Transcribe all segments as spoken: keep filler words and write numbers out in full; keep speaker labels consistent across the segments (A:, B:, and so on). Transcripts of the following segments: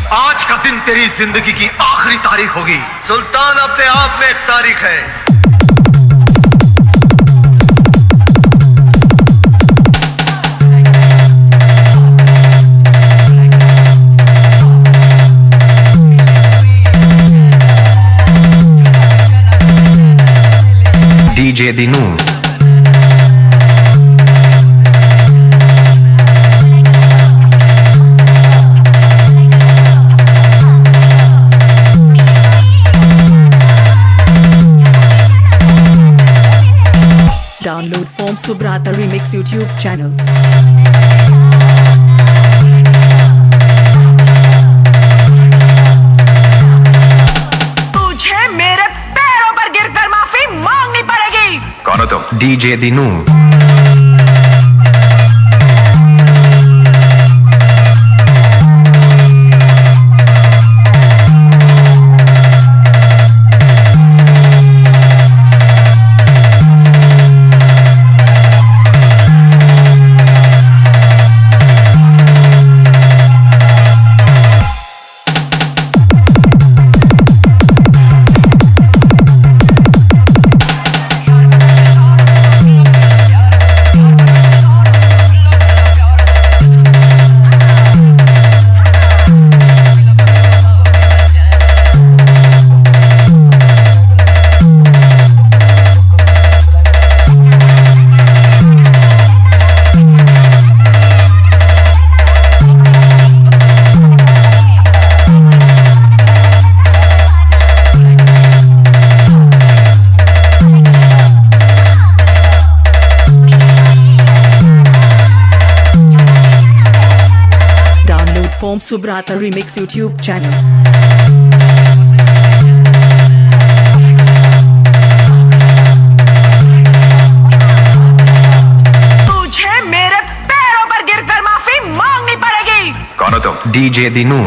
A: आज का दिन तेरी जिंदगी की आखिरी तारीख होगी।
B: सुल्तान अपने आप में एक तारीख है।
C: DJ Dinu
D: Download from Subrata Remix YouTube channel.
E: तुझे मेरे पैरों पर गिरकर माफी मांगनी पड़ेगी।
C: कौन हो तुम? DJ Dinu
D: From Subrata Remix YouTube channel.
E: तुझे मेरे पैरों पर गिरकर माफी मांगनी पड़ेगी।
C: कौन हो तुम? DJ Dinu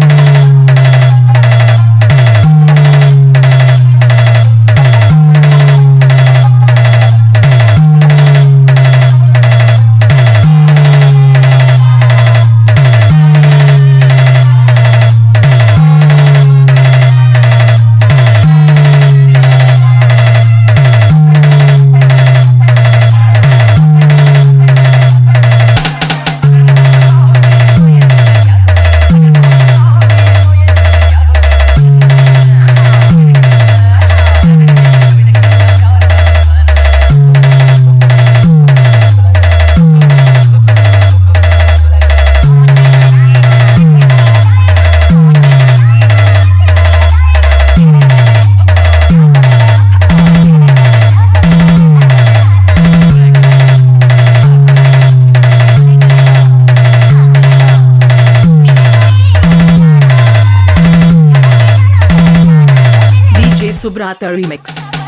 D: Subrata Remix.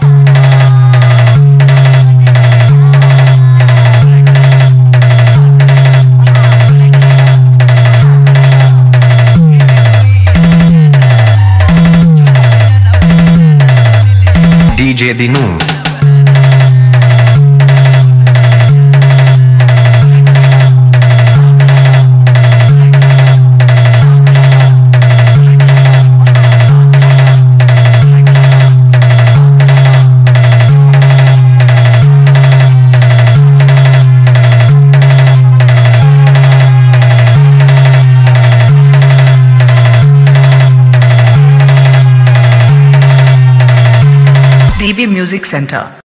C: DJ Dinu
D: D V Music Center.